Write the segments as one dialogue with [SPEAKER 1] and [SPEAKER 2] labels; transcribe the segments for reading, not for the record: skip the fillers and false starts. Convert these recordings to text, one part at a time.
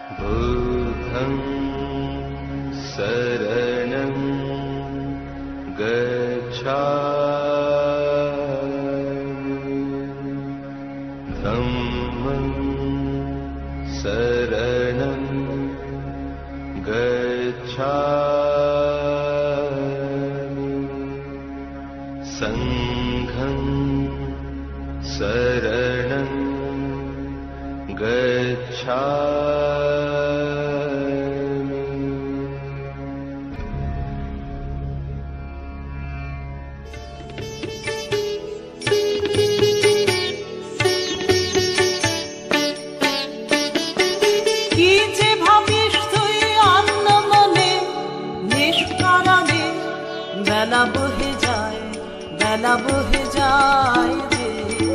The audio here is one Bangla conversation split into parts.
[SPEAKER 1] बुद्धं शरणं गच्छामि धम्मं शरणं गच्छामि संघं शरणं गच्छामि।
[SPEAKER 2] কি যে ভাবিস তুই অন্য মনে নিষ্কারণে, বেলা বহে যায় রে।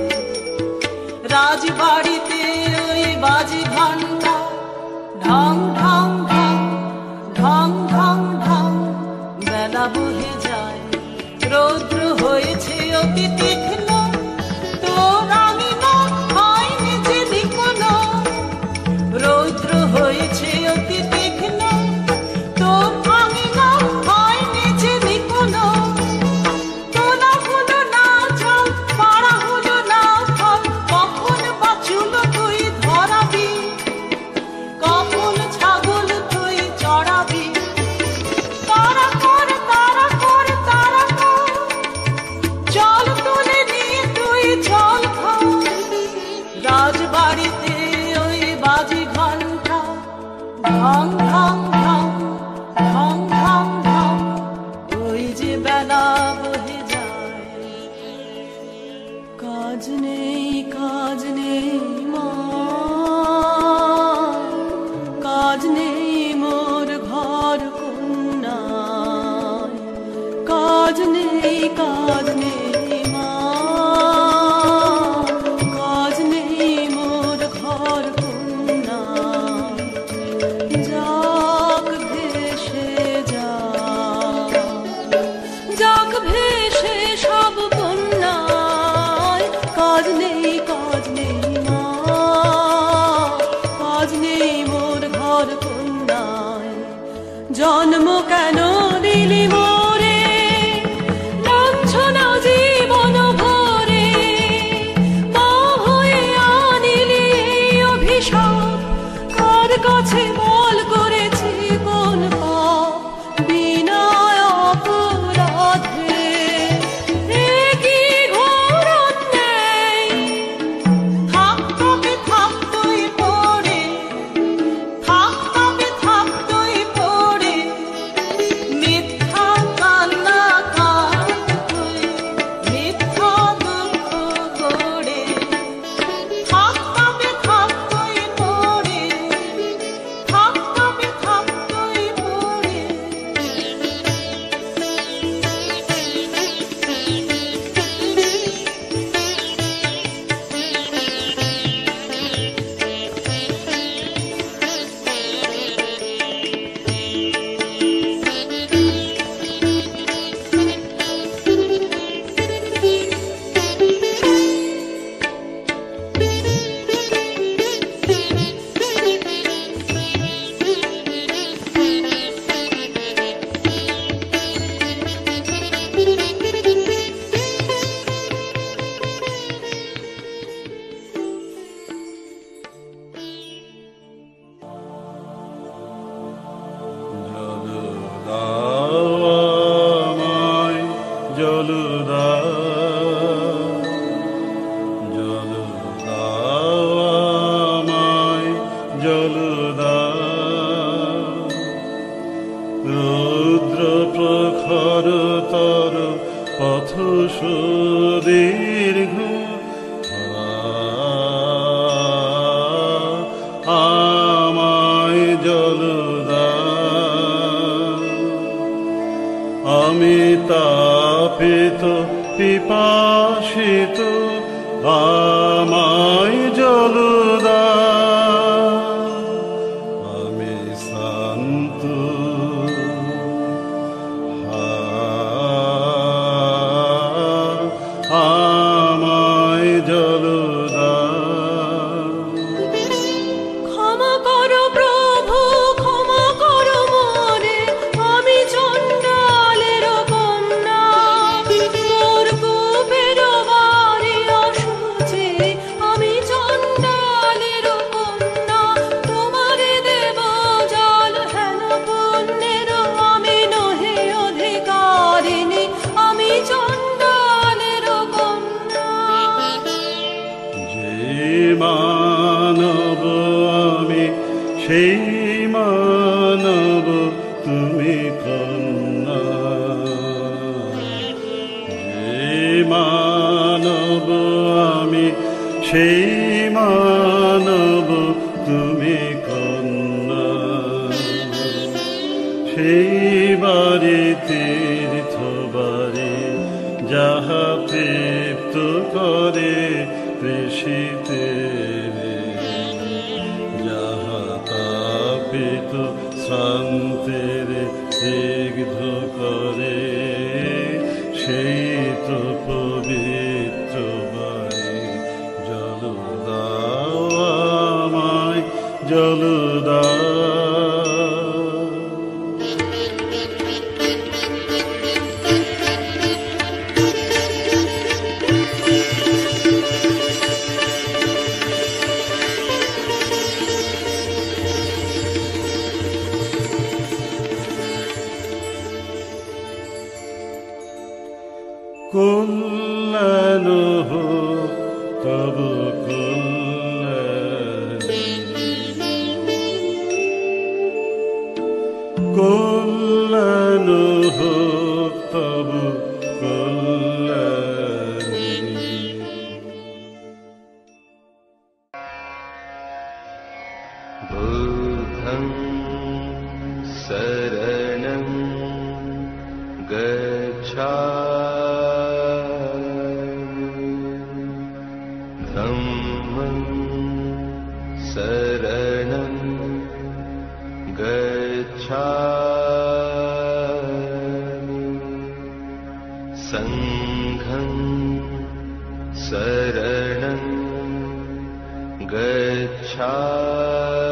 [SPEAKER 2] রাজবাড়িতে ওই বাজি ঘন্টা ঢং ঢং ঢং ঢং ঢং ঢং, বেলা বহে যায়। রৌদ্র হয়েছে অতি তীক্ষ্ণ, তোর আঙিনা হয়নি যে কোনো। রৌদ্র হয়েছে অতি তীক্ষ্ণ, তোর আঙিনা হয়নি যে কোনো। তোলা হলো না জল, পাড়া হলো না ফল, কখন বাছুল তুই ধরাবি, কখন ছাগল তুই চড়াবি। তারা কর তারা কর তারা কর, জল তুলে নিয়ে তুই জল খা। রাজবাড়িতে ওই বাজি ঘন্টা ঢং ঢং ঢং ঢং ঢং ঢং, ওই যে বেলা বহে যায়। কাজ নেই মা, কাজ নেই মোর ঘর কন্যায়। কাজ নেই মা, কাজ নেই মোর ঘর কন্যায়। যাক ভেসে যাক ভেসে সব বন্যায়। কাজ নেই মা, কাজ নেই মোর ঘর কন্যায়। জন্ম কেন দিলি মোরে, লাঞ্ছনা জীবন ভরে। মা হয়ে আনিলি অভিশাপ, কার কাছে বল করেছি কোন পাপ। বিনা অপরাধে এ কি ঘোর অন্যায়। থাক তুই পড়ে, থাক তুই পড়ে। মিথ্যা কান্না কাঁদ তুই, মিথ্যা দুঃখ করে। থাক তুই পড়ে, থাক তুই পড়ে।
[SPEAKER 3] জল দাও আমায়, জল দাও। রৌদ্র প্রখর তর পথ সুদীর্ঘ, আমায় জল দাও। আমি তাপিত পিপাসিত, আমায় জল দাও। আমি শান্ত, আমায় জল দাও।
[SPEAKER 2] ক্ষমা করো প্রভু।
[SPEAKER 3] আমি সেই মানব তুমি কন্যা, যে মানব আমি সেই মানব তুমি কন্যা। সেই বাড়ি তীর্থ বাড়ি যাহা তৃপ্ত করে কৃষিতে, যাহা তাপিত শ্রান্তের স্নিগ্ধ করে, সেই তো পবিত্র বাড়ি। জল দাও আমায়, জল দাও। কল্যাণ হোক তব কল্যাণী, কল্যাণ হোক তব কল্যাণী।
[SPEAKER 1] बुद्धं शरणं गच्छामि, धम्मं शरणं गच्छामि, संघं शरणं गच्छामि।